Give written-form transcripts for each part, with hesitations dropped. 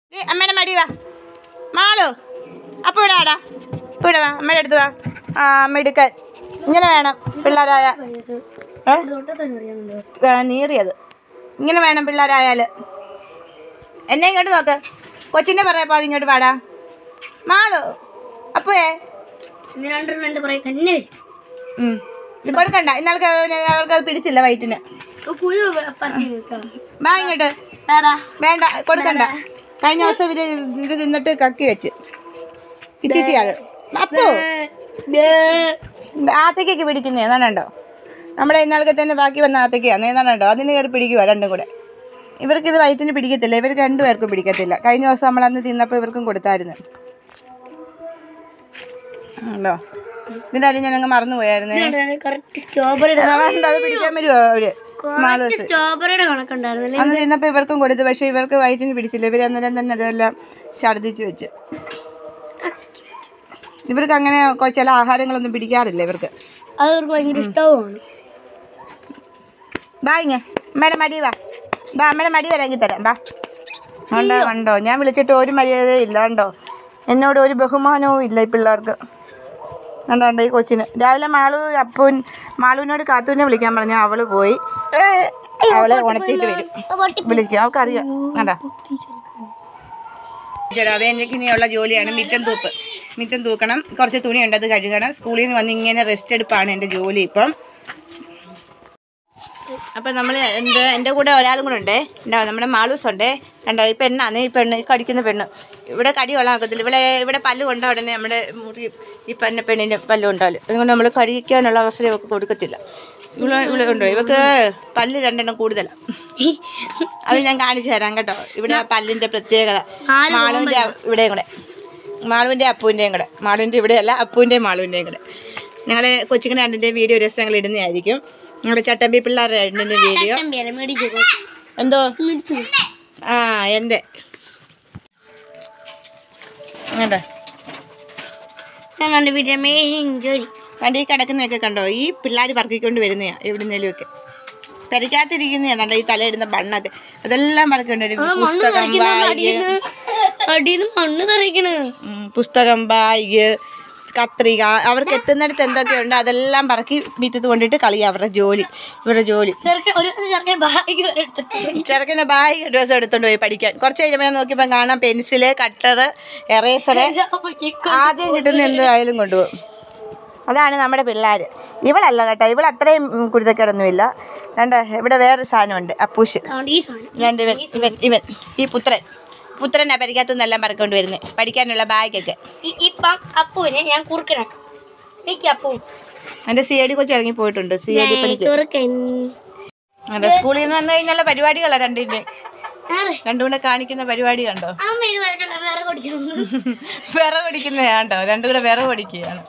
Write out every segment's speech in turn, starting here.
അമ്മേടെ മടി വാ മാളു. അപ്പോൾ ഇടാടാ, ഇപ്പോൾ ഇടവാ, അമ്മയുടെ അടുത്ത് വാ. ആ അമ്മ എടുക്കാൻ ഇങ്ങനെ വേണം പിള്ളേരായ. നീറിയത് ഇങ്ങനെ വേണം പിള്ളേരായാൽ. എന്നെ ഇങ്ങോട്ട് നോക്ക്, കൊച്ചിൻ്റെ പറയാപ്പോൾ അതിങ്ങോട്ട് പാടാ മാളു. അപ്പോഴേ ഇത് കൊടുക്കണ്ട, ഇന്നാൾക്ക് അവർക്കത് പിടിച്ചില്ല വയറ്റിന്. വാ ഇങ്ങോട്ട്, വേണ്ട കൊടുക്കണ്ട. കഴിഞ്ഞ ദിവസം ഇത് തിന്നിട്ട് കക്കി വെച്ച് ഇച്ചിച്ചി അത്. അപ്പോ ആത്തേക്കൊക്കെ പിടിക്കുന്നേ എന്നാണോ? നമ്മുടെ ഇന്നാൾക്ക് തന്നെ ബാക്കി വന്ന ആത്തേക്കാണ് എന്നാണോ? അതിന് കയറി പിടിക്കുക രണ്ടും കൂടെ. ഇവർക്കിത് വയറ്റിന് പിടിക്കത്തില്ല, ഇവർക്ക് രണ്ടുപേർക്കും പിടിക്കത്തില്ല. കഴിഞ്ഞ ദിവസം നമ്മളന്ന് തിന്നപ്പോൾ ഇവർക്കും കൊടുത്തായിരുന്നു. ആണല്ലോ, ഇതിൻ്റെ അരി ഞാനങ്ങ് മറന്നു പോയായിരുന്നു. അത് പിടിക്കാൻ വരുമോ അവര്? 4 ദിവസം അന്ന് തിന്നപ്പോൾ ഇവർക്കും കൊടുത്തു. പക്ഷേ ഇവർക്ക് വയറ്റിന് പിടിച്ചില്ല. ഇവർ അന്നേരം തന്നെ അതെല്ലാം ഛർദ്ദിച്ച് വെച്ച്. ഇവർക്ക് അങ്ങനെ ചില ആഹാരങ്ങളൊന്നും പിടിക്കാറില്ല ഇവർക്ക്. അതവർക്ക് ഭയങ്കര ഇഷ്ടവുമാണ്. ബാ ഇങ്ങ അമ്മയുടെ മടി വാ, ബാ അമ്മയുടെ മടി വരാമെങ്കിൽ തരാം. ബാ കണ്ടോ കണ്ടോ, ഞാൻ വിളിച്ചിട്ട് ഒരു മര്യാദയും ഇല്ല കണ്ടോ, എന്നോട് ഒരു ബഹുമാനവും ഇല്ല ഈ പിള്ളേർക്ക്. കണ്ടോ ഈ കൊച്ചിന്. രാവിലെ മാളുവിനോട് കാത്തൂനെ വിളിക്കാൻ പറഞ്ഞാൽ അവള് പോയി. അവളെ ഉണർത്തിയിട്ട് വരും, വിളിക്കും, അവൾക്കറിയാം. കണ്ടോ അവനിക്കിനിയുള്ള ജോലിയാണ് മിറ്റം തൂക്കണം. കുറച്ച് തുണിയുണ്ട്, അത് കഴുകണം. സ്കൂളിൽ നിന്ന് വന്ന് ഇങ്ങനെ റെസ്റ്റ് എടുപ്പാണ് എൻ്റെ ജോലി ഇപ്പം. അപ്പം നമ്മൾ എൻ്റെ കൂടെ ഒരാളും കൂടെ ഉണ്ടേ, നമ്മുടെ മാളൂസുണ്ടേ. കണ്ടോ ഈ പെണ്ണാണ്, ഈ കടിക്കുന്ന പെണ്ണ്. ഇവിടെ കടി കൊള്ളാക്കത്തില്ല. ഇവിടെ പല്ല് കൊണ്ട ഉടനെ നമ്മുടെ മുറി ഈ പെണ്ണിൻ്റെ പല്ല് കൊണ്ടാലും. അതുകൊണ്ട് നമ്മൾ കഴിക്കാനുള്ള അവസരം ഇവർക്ക് കൊടുക്കത്തില്ല. ഇവിടെ ഉണ്ടോ, ഇവർക്ക് പല്ല് 2 എണ്ണം കൂടുതലാണ്. അത് ഞാൻ കാണിച്ചു തരാം കേട്ടോ. ഇവിടെ പല്ലിൻ്റെ പ്രത്യേകത മാളുവിൻ്റെ ഇവിടെയും കൂടെ, മാളുവിൻ്റെ അപ്പൂവിൻ്റെയും കൂടെ. മാളുവിൻ്റെ ഇവിടെയല്ല, അപ്പൂവിൻ്റെയും മാളുവിൻ്റെയും കൂടെ. ഞങ്ങളുടെ കൊച്ചിങ്ങനെ രണ്ടിൻ്റെ വീഡിയോ രസം ഞങ്ങൾ ഇടുന്നതായിരിക്കും. ഞങ്ങളുടെ ചട്ടമ്പി പിള്ളേരുടെ രണ്ടിൻ്റെ വീഡിയോ. എന്തോ ആ എൻ്റെ കേട്ടോ വണ്ടി കിടക്കുന്നതൊക്കെ കണ്ടോ. ഈ പിള്ളേർ പറക്കിക്കൊണ്ട് വരുന്നതാണ് എവിടുന്നേലും ഒക്കെ. പെരയ്ക്കകത്തിരിക്കുന്നതാണ് കണ്ടോ, ഈ തലയിടുന്ന ബണ്ണൊക്കെ അതെല്ലാം പറക്കൊണ്ട് വരും. പുസ്തകം, ബാഗ്, കത്രിക, അവർക്ക് എത്തുന്നിടത്ത് എന്തൊക്കെയുണ്ട് അതെല്ലാം പറക്കി വിറ്റത്ത് കൊണ്ടിട്ട് കളിയാണ് അവരുടെ ജോലി. ചെറുക്കൻ്റെ ബാഗ് ഒരു ദിവസം എടുത്തോണ്ട് പോയി പഠിക്കാൻ. കുറച്ച് കഴിയുമ്പോൾ നോക്കിയപ്പോൾ കാണാം പെൻസില്, കട്ടർ, എറേസറ്, ആദ്യം കിട്ടുന്ന എന്തായാലും കൊണ്ടുപോകും. അതാണ് നമ്മുടെ പിള്ളേർ. ഇവളല്ല കേട്ടോ, ഇവൾ അത്രയും കുരുത്തക്കേടൊന്നുമില്ല. കണ്ടോ ഇവിടെ വേറൊരു സാധനമുണ്ട്, അപ്പൂഷ്. ഇവൻ ഈ പുത്രനെ പരിക്കകത്തുനിന്നെല്ലാം പറക്കൊണ്ട് വരുന്നത് പഠിക്കാനുള്ള ബാഗൊക്കെ. എൻ്റെ CID കൊച്ച് ഇറങ്ങി പോയിട്ടുണ്ട്. CID പണിക്ക്. അതെ, സ്കൂളിൽ നിന്ന് വന്നു കഴിഞ്ഞുള്ള പരിപാടികളാണ് രണ്ടും കൂടെ കാണിക്കുന്ന പരിപാടി കണ്ടോ. വിറ പഠിക്കുന്നതാണ് കേട്ടോ, രണ്ടും കൂടെ വിറ പഠിക്കുകയാണ്.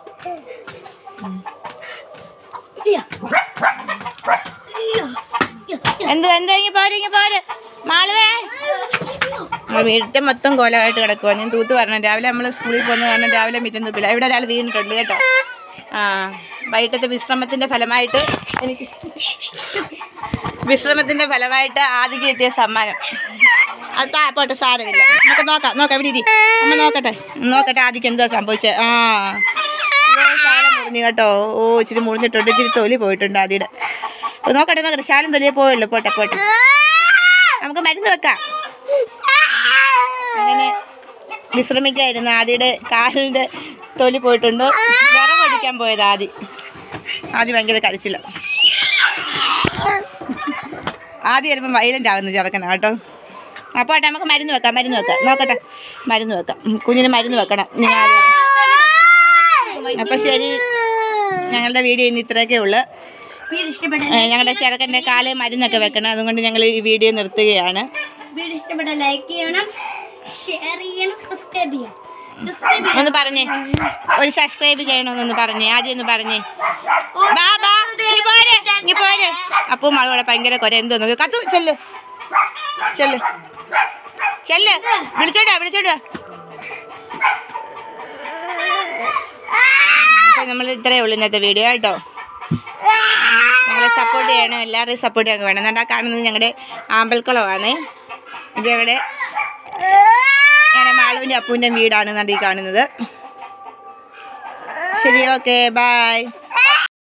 എന്തെങ്കിൽ പോരെ മാളുവേ. വീട്ടിൽ മൊത്തം കോലമായിട്ട് കിടക്കുവാ. ഞാൻ തൂത്ത് പറഞ്ഞു. രാവിലെ നമ്മൾ സ്കൂളിൽ പോകുന്ന കാരണം രാവിലെ മിറ്റം തൂപ്പില്ല. ഇവിടെ ഒരാൾ വീണിട്ടുണ്ട് കേട്ടോ. വൈകിട്ടത്തെ വിശ്രമത്തിൻ്റെ ഫലമായിട്ട് ആദ്യം കിട്ടിയ സമ്മാനം. അത് പോട്ടെ, സാരമില്ല, നമുക്ക് നോക്കാം. ഇവിടെ ഇരി, അമ്മ നോക്കട്ടെ ആദ്യം എന്താ സംഭവിച്ചത്. ശാലം മുറിഞ്ഞു കേട്ടോ. ഇച്ചിരി മുറിഞ്ഞിട്ടുണ്ട്, ഇച്ചിരി തൊലി പോയിട്ടുണ്ട് ആദ്യയുടെ. നോക്കട്ടെ, ശാലം തൊലിയെ പോയല്ലോ. പോട്ടെ നമുക്ക് മരുന്ന് വെക്കാം. അങ്ങനെ വിശ്രമിക്കായിരുന്നു. ആദ്യയുടെ കാലിൻ്റെ തൊലി പോയിട്ടുണ്ട്. വിറക് അടിക്കാൻ പോയത് ആദ്യം ഭയങ്കര കരച്ചില്ല. ആദ്യം ചിലപ്പം വയലൻ്റ് ആകുന്നു ചെറുക്കനാ കേട്ടോ. അപ്പോൾ നമുക്ക് മരുന്ന് വെക്കാം. നോക്കട്ടെ, മരുന്ന് വെക്കാം. കുഞ്ഞിന് മരുന്ന് വെക്കണം. അപ്പം ശരി, ഞങ്ങളുടെ വീഡിയോ ഇന്ന് ഇത്രയൊക്കെ ഉള്ളു. ഞങ്ങളുടെ ചെറുക്കൻ്റെ കാല് മരുന്നൊക്കെ വെക്കണം. അതുകൊണ്ട് ഞങ്ങൾ ഈ വീഡിയോ നിർത്തുകയാണ്. ലൈക്ക് ചെയ്യണം, ഷെയർ ചെയ്യണം, സബ്സ്ക്രൈബ് ചെയ്യണം. ഒന്ന് പറഞ്ഞേ, ഒരു സബ്സ്ക്രൈബ് ചെയ്യണമെന്നൊന്ന് പറഞ്ഞേ, ആദ്യം ഒന്ന് പറഞ്ഞേ. നീ പോരെ. അപ്പോൾ മകളോടെ ഭയങ്കര കുര. എന്തോന്നു കത്തു, ചെല്ല് വിളിച്ചോടാ. നമ്മൾ ഇത്രയേ ഉള്ളൂ ഇന്നത്തെ വീഡിയോ കേട്ടോ. ഞങ്ങളെ സപ്പോർട്ട് ചെയ്യണം, എല്ലാവരുടെയും സപ്പോർട്ട് ചെയ്യാൻ വേണം. എന്നാ കാണുന്നത് ഞങ്ങളുടെ ആമ്പൽക്കുളമാണ്. ഇത് ഞങ്ങളുടെ അമ്മുവിൻ്റെ അപ്പൂൻ്റെ വീടാണ് നടി കാണുന്നത്. ശരി, ഓക്കെ, ബൈ.